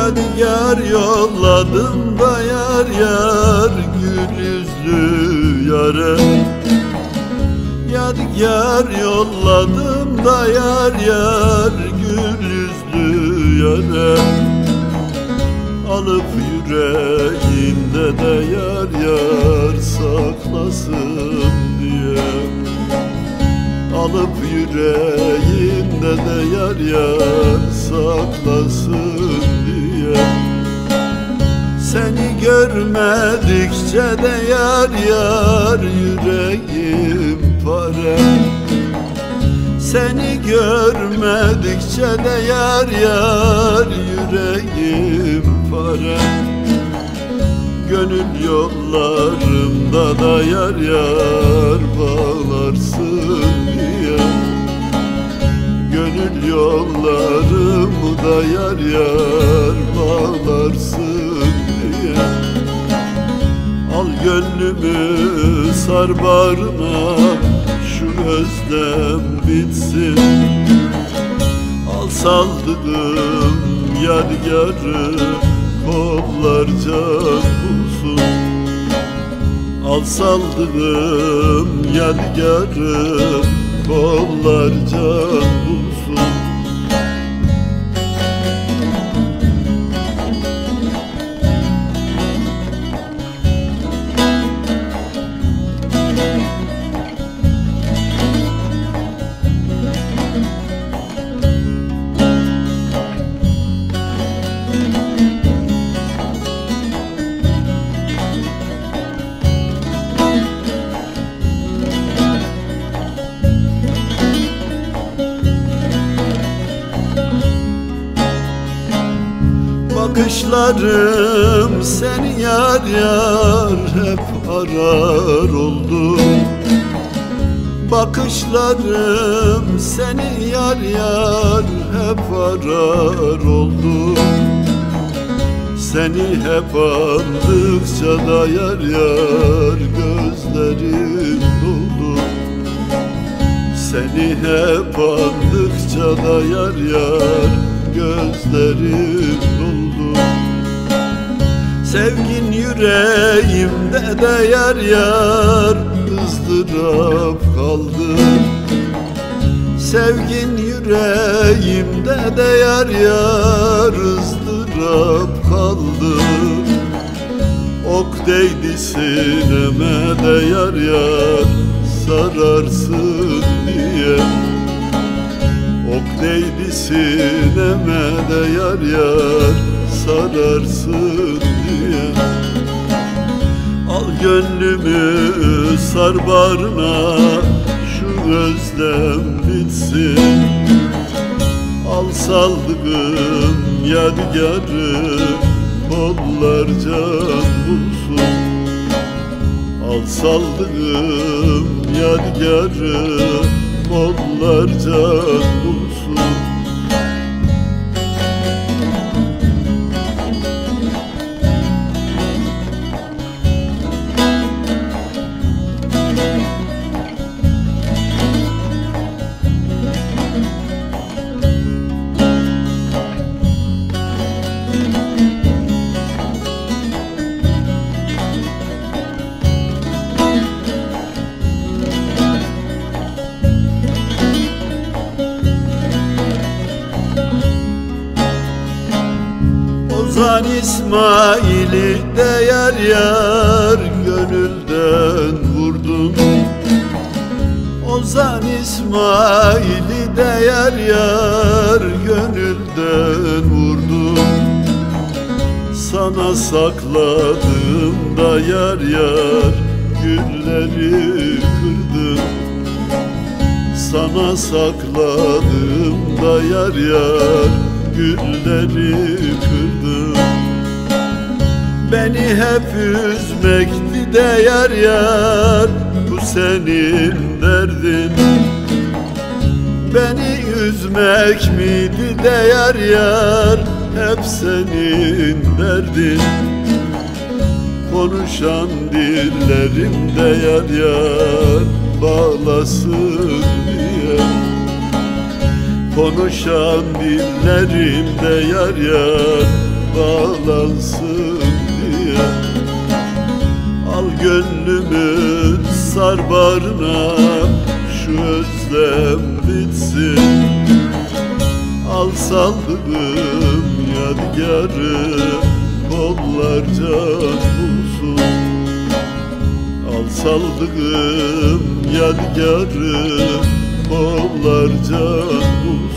Yadigar yolladım da yar yar gül yüzlü yare. Yadigar yolladım da yar yar gül yüzlü yare. Alıp yüreğinde de yar yar saklasın diye. Alıp yüreğinde de yar yar saklasın diye. Seni görmedikçe de yar yar yüreğim pare. Seni görmedikçe de yar yar yüreğim pare. Gönül yollarımda da yar yar bağlarsın diye. Gönül yollarımı da yar yar bağlarsın diye. Al gönlümü sar bağrına, şu özlem bitsin. Al saldığım yadigarı, kollarca bulsun. Al saldığım yadigarı, kollarca bulsun. Bakışlarım seni yar yar hep arar oldu. Bakışlarım seni yar yar hep arar oldu. Seni hep andıkça da yar yar gözlerim doldu. Seni hep andıkça da yar yar gözlerim doldu. Sevgin yüreğimde de yar yar ızdırap kaldı. Sevgin yüreğimde de yar yar ızdırap kaldı. Ok değdi sineme de yar yar sararsın diye. Ok değdi sineme de yar yar sararsın diye. Al gönlümü sar bağrına, şu özlem bitsin. Al saldığım yadigarı, kollarca bulsun. Al saldığım yadigarı, kollarca bulsun. Ozan İsmail'i de yar yar gönülden vurdum. Ozan İsmail'i de yar yar gönülden vurdum. Sana sakladım da yar yar gülleri kırdım. Sana sakladım da yar yar gülleri kırdım. Beni hep üzmekti de yar yar bu senin derdin. Beni üzmek miydi de yar yar hep senin derdin. Konuşan dillerimde yar yar bağlasın diye. Konuşan dillerimde yar yar bağlansın diye. Al gönlümü sar bağrına, şu özlem bitsin. Al saldığım yadigarı, kollarca bulsun. Al saldığım yadigarı, kollarca bulsun.